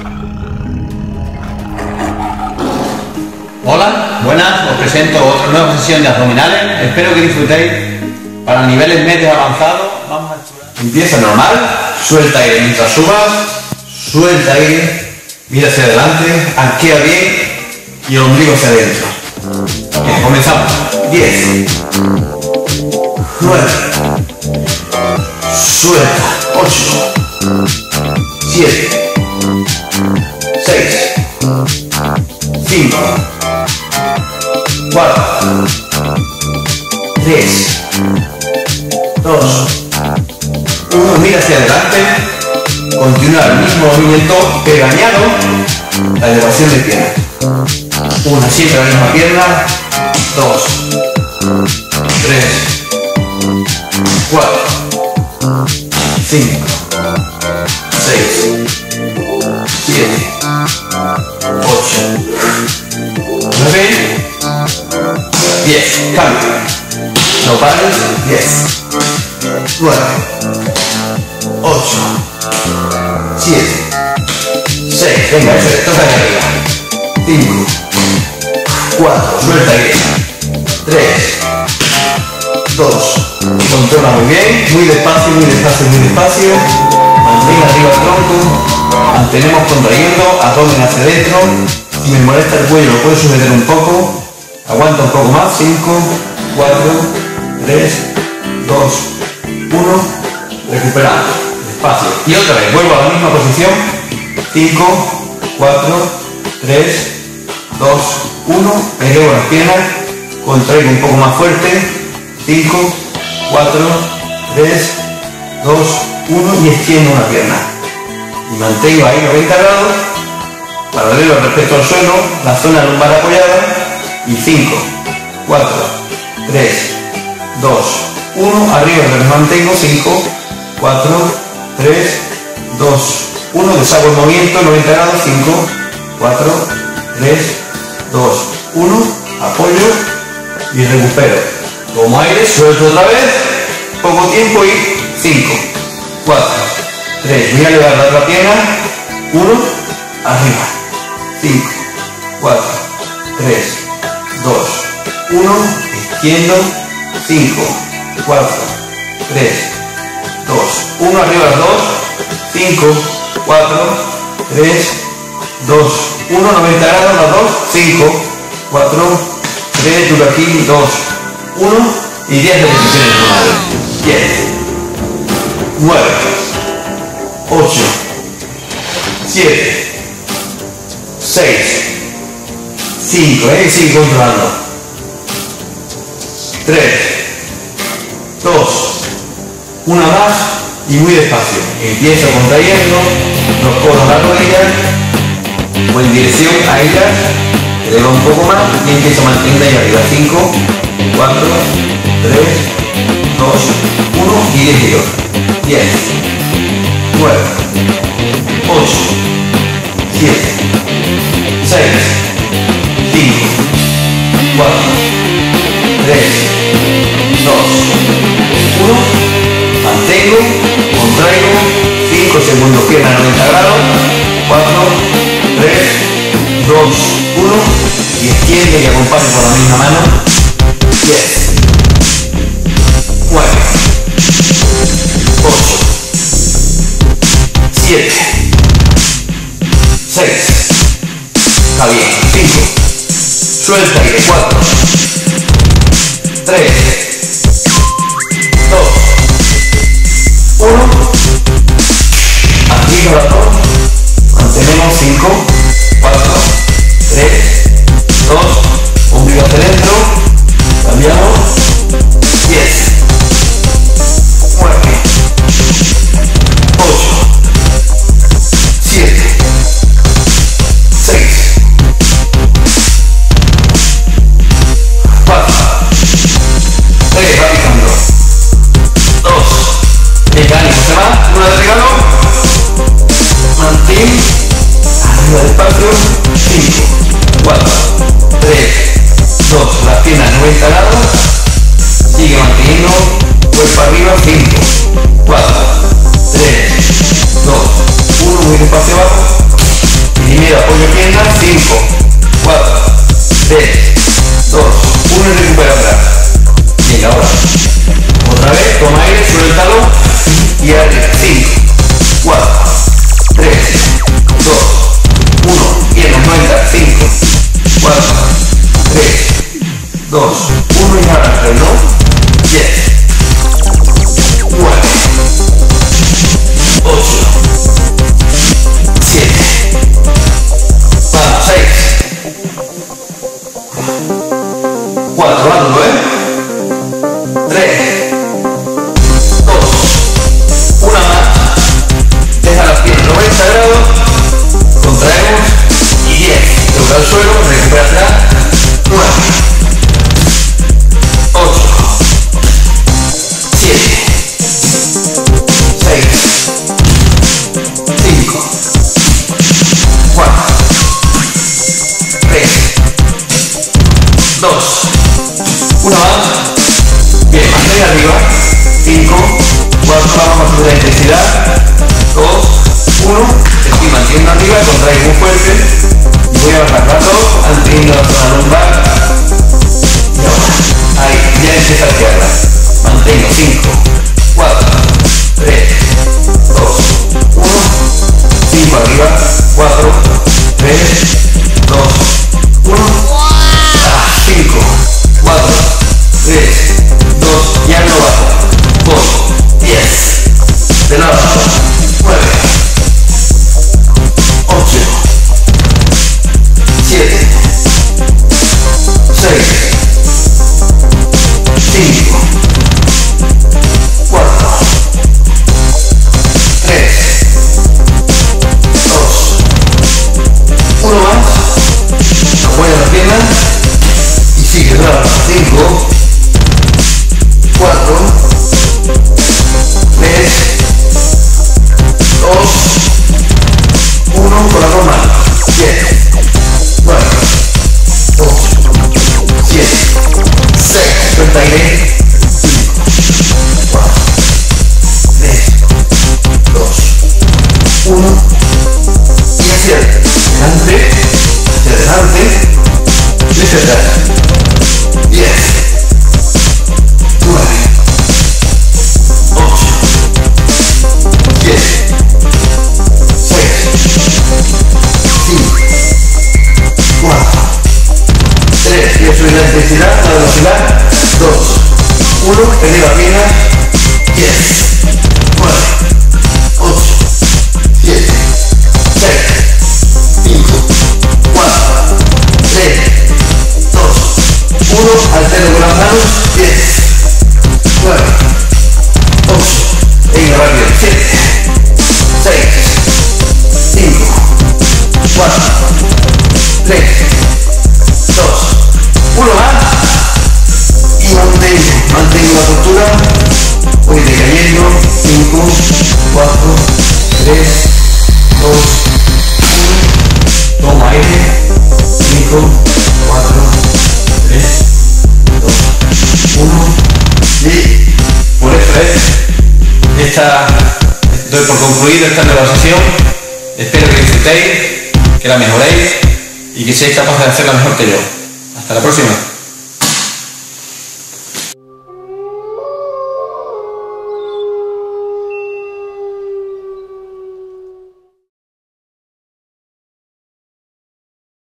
Hola, buenas, os presento otra nueva sesión de abdominales. Espero que disfrutéis. Para niveles medios avanzados vamos a explorar. Empieza normal, suelta aire mientras subas, suelta aire, mira hacia adelante, arquea bien y el ombligo hacia adentro. Bien, comenzamos. 10, 9, suelta, 8, 7, 6, 5, 4, 3, 2, 1, mira hacia adelante, continúa el mismo movimiento pegañado, la elevación de pierna. Una, siempre la misma pierna, 2, 3, 4, 5, 6, 7, 8, 9, 10, cambio, no pares, 10, 9, 8, 7, 6, venga, eso es, toca de arriba, 5, 4, suelta aire, 3, 2, controla muy bien, muy despacio, muy despacio, muy despacio, mantén arriba el tronco, mantenemos contrayendo, abdomen hacia adentro, si me molesta el cuello lo puedo sujetar un poco, aguanta un poco más, 5, 4, 3, 2, 1, recuperamos, despacio, y otra vez, vuelvo a la misma posición, 5, 4, 3, 2, 1, elevo las piernas, contraigo un poco más fuerte, 5, 4, 3, 2, 1 y extiendo una pierna. Y mantengo ahí 90 grados, paralelo respecto al suelo, la zona lumbar apoyada, y 5, 4, 3, 2, 1, arriba me mantengo, 5, 4, 3, 2, 1, deshago el movimiento, 90 grados, 5, 4, 3, 2, 1, apoyo y recupero. Tomo aire, suelto otra vez, poco tiempo y 5, 4, 3, voy a elevar la otra pierna, 1, arriba, 5, 4, 3, 2, 1, extiendo, 5, 4, 3, 2, 1, arriba las dos, 5, 4, 3, 2, 1, 90 grados las dos, 5, 4, 3, duro aquí, 2, 1 y 10 repeticiones normales. 10, 9, 8, 7, 6, 5, sigue controlando. 3, 2, una más y muy despacio. Empiezo contrayendo, los codos a la rodilla, o en dirección a ellas, eleva un poco más y empiezo a mantener ahí arriba. 5, 4, 3, 2, 1 y 10 giros. 10, 9, 8, 7, 6, 5, 4, 3, 2, 1, mantengo, contraigo, 5 segundos, pierna 90 grados, 4, 3, 2, 1 y extiende y acompañe con la misma mano. 10, 9, 8, 7, 6, está bien, 5, suelta aire, 4, 3, 2, 1, arriba las dos, mantenemos 5, 4, 3, 2, ombligo hacia adentro, cambiamos, 10, 9, 8, 7, 6, 4, 3, va picando, 2, mecánico, se va, una de regalo, mantén, arriba despacio, 5, 4, 3, 2, las piernas 90 grados, sigue manteniendo, cuerpo arriba, 5, 4, 3, 2, 1, muy despacio abajo, vamos a subir la intensidad. 2, 1, estoy manteniendo arriba, contraigo muy fuerte. Y voy a bajar las dos, manteniendo la zona lumbar. Y ahora, ahí, ya empieza a quedarla. Mantengo 5, 4, 3, 2, 1, 5 arriba, 4, 3, 2, 1, 5, 4, 3, 2, ya no bajo, voy, 10, de lado, 9, 8, 7, 6, 5, 4, 3, 2, 1 más, apoya las piernas y sigue, bravo, 5, 4, 3, 2, 1, con las dos manos, 10, 9, 8, 7, 6, suelta aire, 5, 4, 3, 2, 1, y hacia adelante, y hacia atrás, 10, 9, 8, 7, 6, 5, 4, 3, y a subir la intensidad, la velocidad, 2, 1, arriba piernas, 10, 9, 8, 7, 6, 5, 4, 3, 2, 1, altero con las manos, 10, 9, 8, venga rápido, 7, 6, 5, 4, 3, 2, 1 más, y mantengo la postura, voy decayendo, 5, 4, 3, 2, 1, toma aire, 5, 4, 3, 2, 1, y por eso doy por concluido esta nueva sesión. Espero que disfrutéis, que la mejoréis y que seáis capaces de hacerla mejor que yo. Hasta la próxima.